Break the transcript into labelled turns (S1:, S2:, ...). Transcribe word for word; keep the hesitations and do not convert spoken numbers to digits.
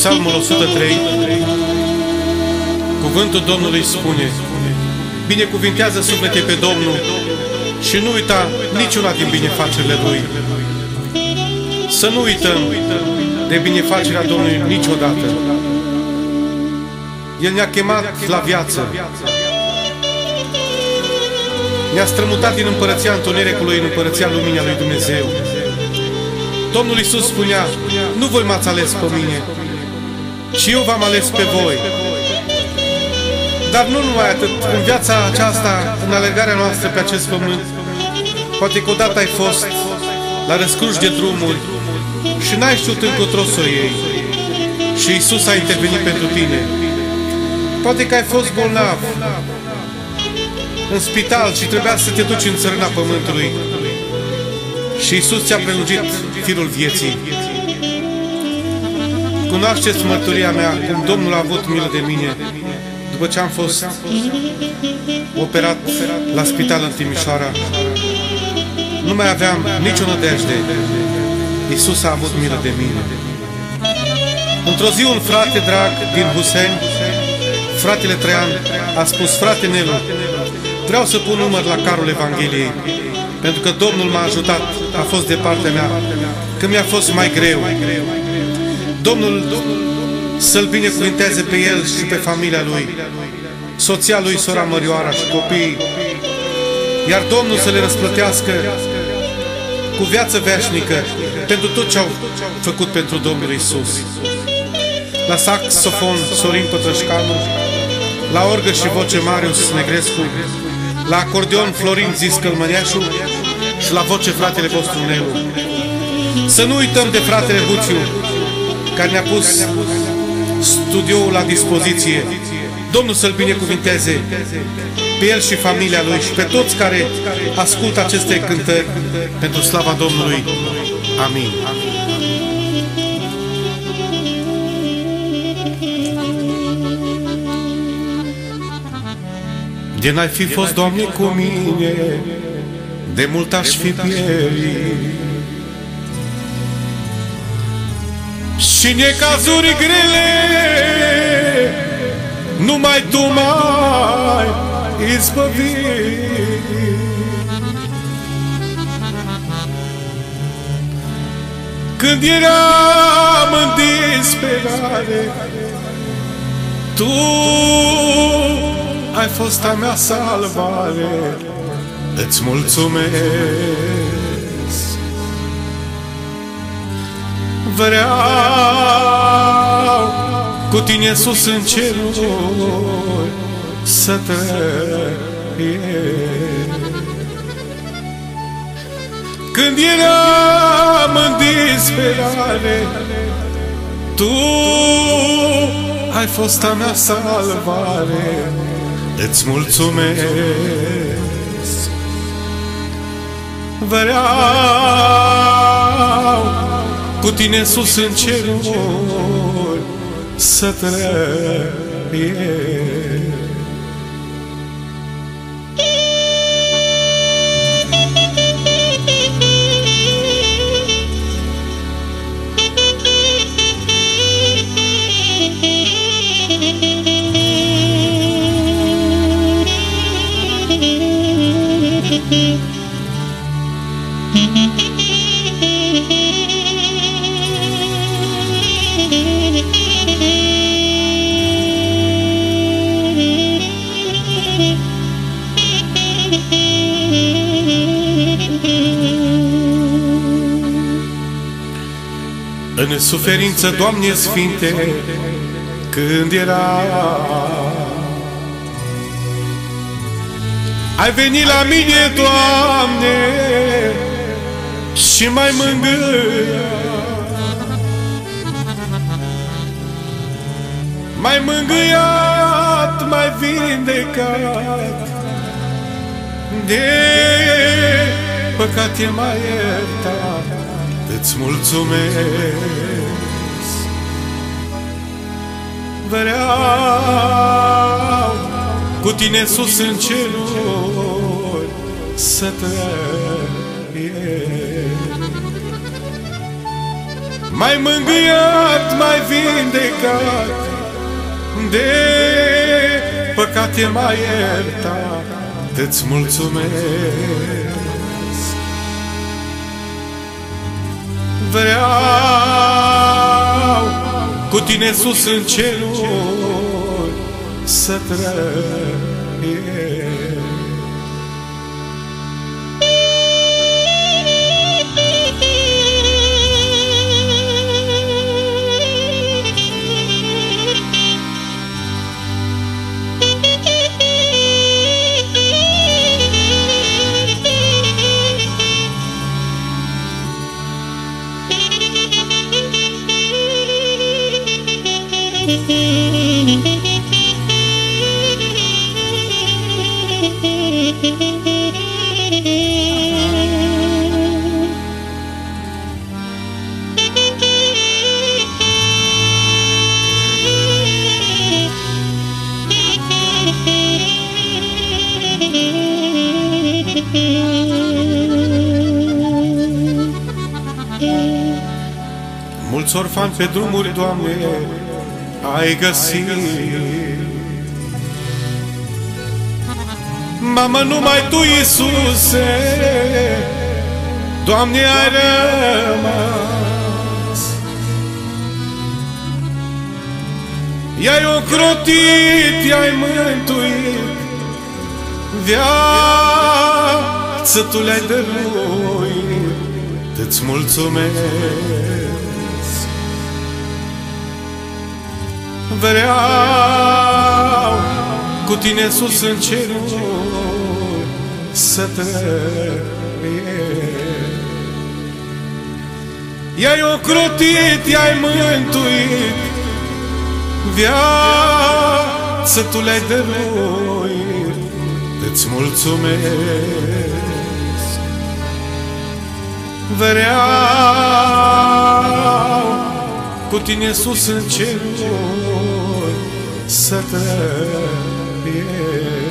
S1: Psalmul o sută trei, cuvântul Domnului spune: binecuvintează suflete pe Domnul și nu uita niciuna din binefacerile Lui. Să nu uităm de binefacerea Domnului niciodată. El ne-a chemat la viață, ne-a strămutat din împărăția întunericului în împărăția luminii a lui Dumnezeu. Domnul Iisus spunea: nu voi m-ați ales pe mine, ci eu v-am ales pe voi. Dar nu numai atât, în viața aceasta, în alergarea noastră pe acest pământ, poate că odată ai fost la răscruci de drumuri și n-ai știut încotro să o iei și Iisus a intervenit pentru tine. Poate că ai fost bolnav în spital și trebuia să te duci în țărâna pământului și Iisus ți-a prelungit firul vieții. Cunoașteți mărturia mea, cum Domnul a avut milă de mine după ce am fost operat la spital în Timișoara. Nu mai aveam nicio nădejde. Iisus a avut milă de mine. Într-o zi un frate drag din Huseni, fratele Traian, a spus: frate Nelu, vreau să pun număr la carul Evangheliei, pentru că Domnul m-a ajutat, a fost de partea mea, că mi-a fost mai greu. Domnul să-l binecuvinteze pe el și pe familia lui, soția lui, sora Mărioara și copiii, iar Domnul să le răsplătească cu viață veșnică pentru tot ce au făcut pentru Domnul Iisus. La saxofon Sorin Pătrășcanu, la orgă și voce Marius Negrescu, la acordeon Florin Zis Călmăneașu și la voce fratele vostru Nelu. Să nu uităm de fratele Buciu, care ne-a pus studioul la dispoziție. Domnul să-l binecuvinteze pe el și familia lui și pe toți care ascultă aceste cântări pentru slava Domnului. Amin. De n-ai fi fost, Doamne, cu mine, de mult aș fi pierit. Și în necazuri grele numai Tu m-ai izbăvit. Când eram în disperare, Tu ai fost a mea salvare. Îți mulțumesc. Vreau cu Tine sus în ceruri să trăiesc. Când eram în disperare, Tu ai fost a mea salvare. Îți mulțumesc. Vreau cu Tine sus în ceruri să trăiesc. În suferință, Doamne Sfinte, când era, ai venit la mine, Doamne, și m-ai mângâiat. M-ai mângâiat, m-ai vindecat, de păcate m-ai iertat. Îți mulțumesc. Vreau cu Tine sus în ceruri să trăiesc. m-ai mângâiat, m-ai vindecat, de păcate m-ai iertat, îți mulțumesc. Vreau cu tine sus în ceruri să trăiesc. Mulți orfani pe drumuri, Doamne, ai găsit. Mamă, numai Tu, Iisuse, Doamne, ai rămas. I-ai ocrotit, i-ai mântuit, viață Tu le-ai dăruit, îți mulțumesc. Vreau cu tine sus în ceruri să trăiesc. I-ai ocrotit, i-ai mântuit, viață Tu le-ai dăruit, îți mulțumesc. Vreau cu tine sus în ceruri să trăiesc.